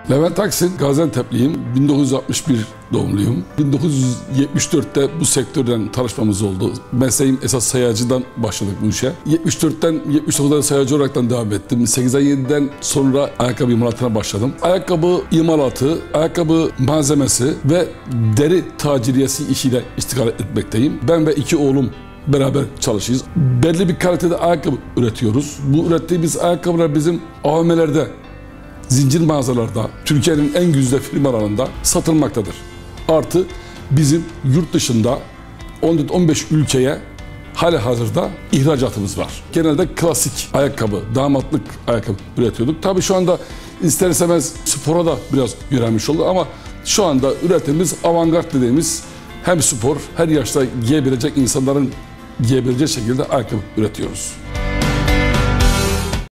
Levent Aksin, Gaziantep'liyim. 1961 doğumluyum. 1974'te bu sektörden tanışmamız oldu. Mesleğim esas sayacıdan başladık bu işe. 74'ten 79'da sayacı olaraktan devam ettim. 87'den sonra ayakkabı imalatına başladım. Ayakkabı imalatı, ayakkabı malzemesi ve deri taciriyesi işiyle istikamet etmekteyim. Ben ve 2 oğlum beraber çalışıyoruz. Belli bir kalitede ayakkabı üretiyoruz. Bu ürettiğimiz ayakkabılar bizim AVM'lerde, zincir mağazalarda, Türkiye'nin en güzide firmalarında satılmaktadır. Artı bizim yurt dışında 14-15 ülkeye halihazırda ihracatımız var. Genelde klasik ayakkabı, damatlık ayakkabı üretiyorduk. Tabii şu anda ister istemez spora da biraz yönelmiş oldu ama şu anda üretimimiz avantgard dediğimiz hem spor, her yaşta giyebilecek insanların giyebileceği şekilde ayakkabı üretiyoruz.